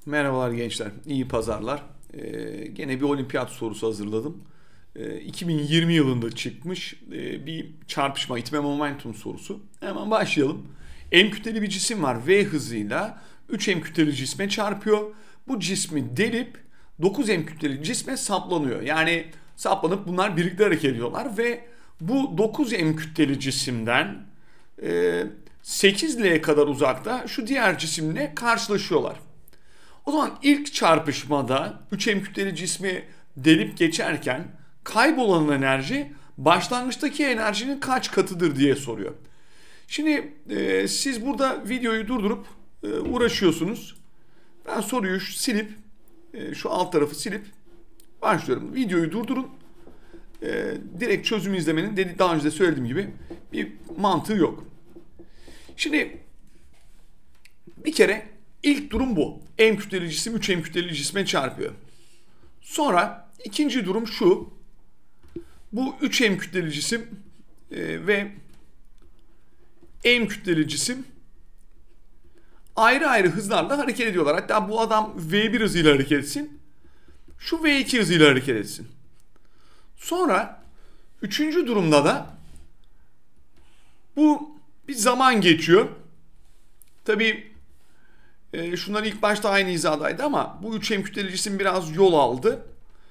Merhabalar gençler, iyi pazarlar. Gene bir olimpiyat sorusu hazırladım. 2020 yılında çıkmış bir çarpışma, itme momentum sorusu. Hemen başlayalım. M kütleli bir cisim var. V hızıyla 3M kütleli cisme çarpıyor. Bu cismi delip 9M kütleli cisme saplanıyor. Yani saplanıp bunlar birlikte hareket ediyorlar ve bu 9M kütleli cisimden 8L kadar uzakta şu diğer cisimle karşılaşıyorlar. O zaman ilk çarpışmada 3M kütleli cismi delip geçerken kaybolan enerji başlangıçtaki enerjinin kaç katıdır diye soruyor. Şimdi siz burada videoyu durdurup uğraşıyorsunuz. Ben soruyu silip şu alt tarafı silip başlıyorum. Videoyu durdurun. Direkt çözümü izlemenin daha önce de söylediğim gibi bir mantığı yok. Şimdi bir kere ilk durum bu. M kütleli cisim 3M kütleli cisme çarpıyor. Sonra ikinci durum şu. Bu 3M kütleli cisim ve M kütleli cisim ayrı ayrı hızlarla hareket ediyorlar. Hatta bu adam V1 hızıyla hareket etsin. Şu V2 hızıyla hareket etsin. Sonra üçüncü durumda da bu bir zaman geçiyor. Tabii şunlar ilk başta aynı hizadaydı ama bu 3M kütleli cisim biraz yol aldı.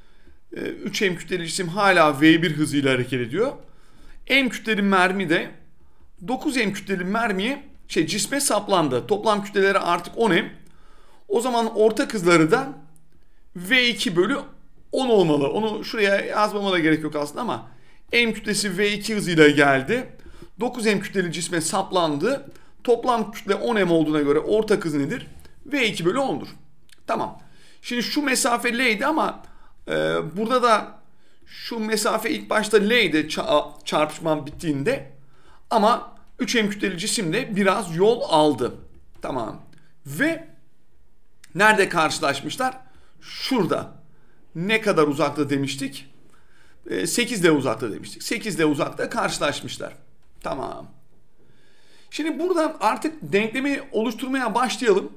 3M kütleli cisim hala V1 hızıyla hareket ediyor. M kütleli mermi de 9M kütleli mermiye cisme saplandı. Toplam kütleleri artık 10M. O zaman ortak hızları da V2 bölü 10 olmalı. Onu şuraya yazmama da gerek yok aslında ama M kütlesi V2 hızıyla geldi. 9M kütleli cisme saplandı. Toplam kütle 10M olduğuna göre ortak hız nedir? V2 bölü 10'dur. Tamam. Şimdi şu mesafe L'ydi ama burada da şu mesafe ilk başta L'ydi çarpışmam bittiğinde ama 3M kütleli cisim de biraz yol aldı. Tamam. Ve nerede karşılaşmışlar? Şurada. Ne kadar uzakta demiştik? 8D uzakta demiştik. 8D uzakta karşılaşmışlar. Tamam. Şimdi buradan artık denklemi oluşturmaya başlayalım.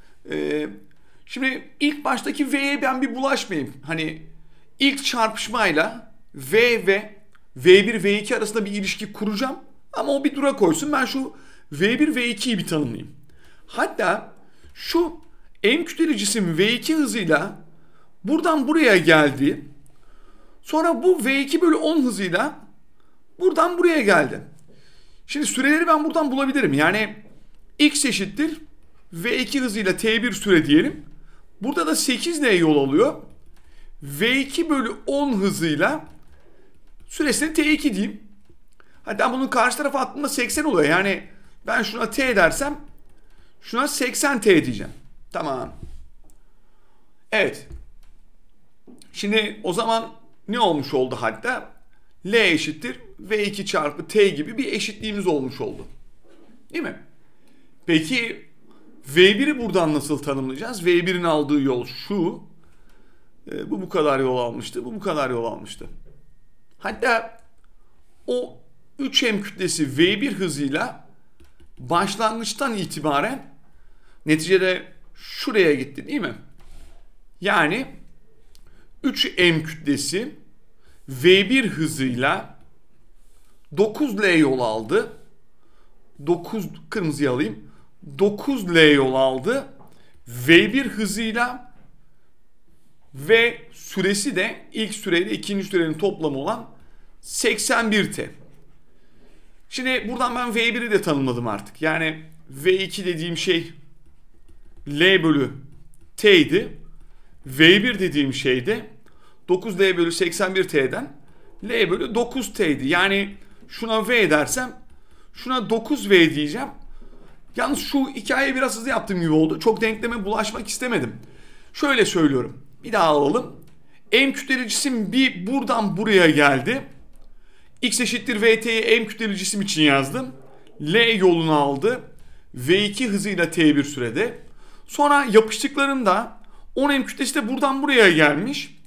Şimdi ilk baştaki V'ye ben bir bulaşmayayım. Hani ilk çarpışmayla V ve V1 V2 arasında bir ilişki kuracağım. Ama o bir dura koysun. Ben şu V1 V2'yi bir tanımlayayım. Hatta şu M kütleli cisim V2 hızıyla buradan buraya geldi. Sonra bu V2 bölü 10 hızıyla buradan buraya geldi. Şimdi süreleri ben buradan bulabilirim. Yani x eşittir V2 hızıyla T1 süre diyelim. Burada da 8L yol alıyor. V2 bölü 10 hızıyla süresine T2 diyeyim. Hatta bunun karşı tarafa attığımda 80 oluyor. Yani ben şuna T dersem şuna 80T diyeceğim. Tamam. Evet. Şimdi o zaman ne olmuş oldu hatta? L eşittir V2 çarpı T gibi bir eşitliğimiz olmuş oldu. Değil mi? Peki V1'i buradan nasıl tanımlayacağız? V1'in aldığı yol şu. Bu kadar yol almıştı. Bu kadar yol almıştı. Hatta o 3M kütlesi V1 hızıyla başlangıçtan itibaren neticede şuraya gitti değil mi? Yani 3M kütlesi V1 hızıyla 9L yol aldı. 9 kırmızıyı alayım. 9L yol aldı. V1 hızıyla ve süresi de ilk süreyle ikinci sürenin toplamı olan 81T. Şimdi buradan ben V1'i de tanımladım artık. Yani V2 dediğim şey L bölü T'ydi. V1 dediğim şey de 9L bölü 81T'den L bölü 9T'ydi. Yani şuna V dersem şuna 9V diyeceğim. Yalnız şu hikayeyi biraz hızlı yaptığım gibi oldu. Çok denkleme bulaşmak istemedim. Şöyle söylüyorum. Bir daha alalım. M kütleli cisim bir buradan buraya geldi. X eşittir VT'yi M kütleli cisim için yazdım. L yolunu aldı. V2 hızıyla T1 sürede. Sonra yapıştıklarında 10M kütlesi de buradan buraya gelmiş.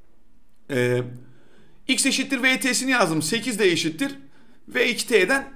X eşittir VT'sini yazdım. 8D eşittir V2T'den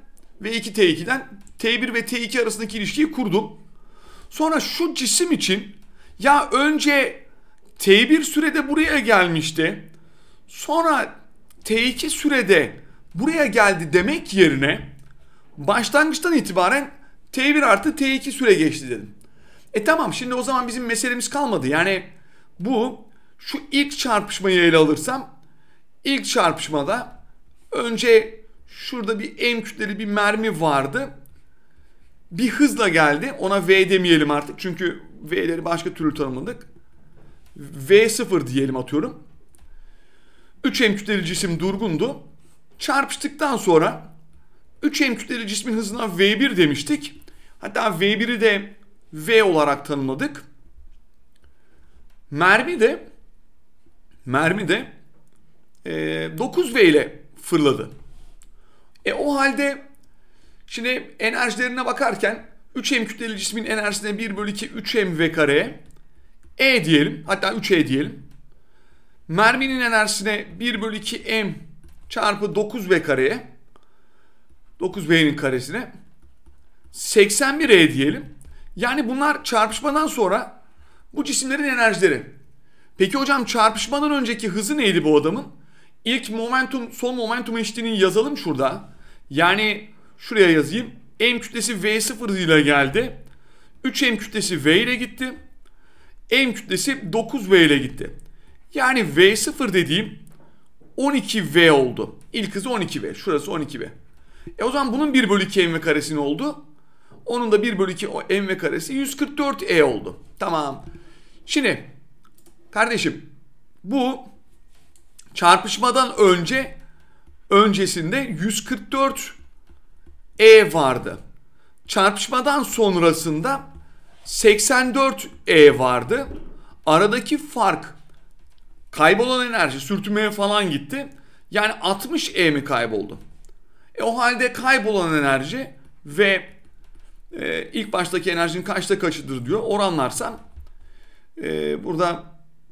V2T2'den T1 ve T2 arasındaki ilişkiyi kurdum. Sonra şu cisim için Ya önce T1 sürede buraya gelmişti. Sonra T2 sürede buraya geldi demek yerine başlangıçtan itibaren T1 artı T2 süre geçti dedim. Tamam, şimdi o zaman bizim meselemiz kalmadı. Yani şu ilk çarpışmayı ele alırsam, ilk çarpışmada önce şurada bir M kütleli bir mermi vardı. Bir hızla geldi. Ona V demeyelim artık. Çünkü V'leri başka türlü tanımladık. V0 diyelim, atıyorum. 3M kütleli cisim durgundu. Çarpıştıktan sonra 3M kütleli cismin hızına V1 demiştik. Hatta V1'i de V olarak tanımladık. Mermi de 9V ile fırladı. O halde şimdi enerjilerine bakarken 3M kütleli cismin enerjisine 1/2 3mv kareye E diyelim. Hatta 3E diyelim. Merminin enerjisine 1/2 m çarpı 9v kareye, 9v'nin karesine 81e diyelim. Yani bunlar çarpışmadan sonra bu cisimlerin enerjileri. Peki hocam, çarpışmadan önceki hızı neydi bu adamın? İlk momentum, son momentum eşitliğini yazalım şurada. Yani şuraya yazayım. M kütlesi V0 ile geldi. 3M kütlesi V ile gitti. M kütlesi 9V ile gitti. Yani V0 dediğim 12V oldu. İlk hızı 12V. Şurası 12V. O zaman bunun 1/2 mv karesi ne oldu? Onun da 1/2 mv karesi 144E oldu. Tamam. Şimdi kardeşim, bu çarpışmadan öncesinde 144E vardı. Çarpışmadan sonrasında 84E vardı. Aradaki fark, kaybolan enerji sürtünmeye falan gitti. Yani 60E mi kayboldu? O halde kaybolan enerji ve ilk baştaki enerjinin kaçta kaçıdır diyor. Oranlarsam burada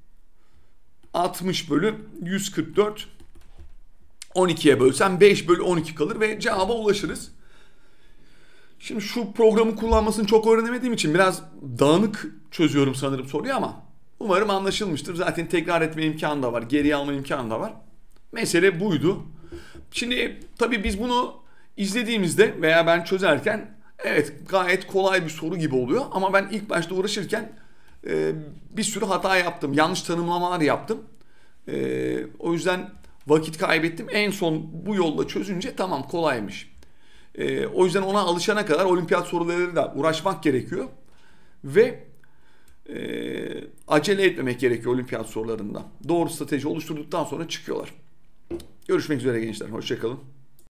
60 bölü 144, 12'ye bölsem 5/12 kalır ve cevaba ulaşırız. Şimdi şu programı kullanmasını çok öğrenemediğim için biraz dağınık çözüyorum sanırım soruyu, ama umarım anlaşılmıştır. Zaten tekrar etme imkanı da var, geriye alma imkanı da var. Mesele buydu. Şimdi tabii biz bunu izlediğimizde veya ben çözerken evet gayet kolay bir soru gibi oluyor. Ama ben ilk başta uğraşırken bir sürü hata yaptım. Yanlış tanımlamalar yaptım. O yüzden vakit kaybettim. En son bu yolla çözünce tamam, kolaymış. O yüzden ona alışana kadar olimpiyat sorularıyla uğraşmak gerekiyor. Ve acele etmemek gerekiyor olimpiyat sorularında. Doğru strateji oluşturduktan sonra çıkıyorlar. Görüşmek üzere gençler. Hoşça kalın.